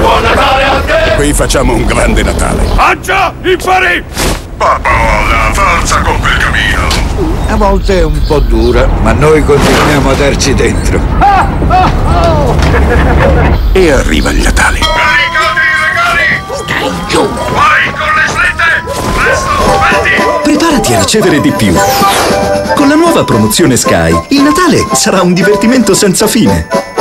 buon Natale a te! Qui facciamo un grande Natale. Lancia, impari! Papaola, forza con quel camino! A volte è un po' dura, ma noi continuiamo a darci dentro. E arriva il Natale. Caricate i regali! Stai giù! Vai con le slette! Presto, metti! Preparati a ricevere di più. Con la nuova promozione Sky, il Natale sarà un divertimento senza fine.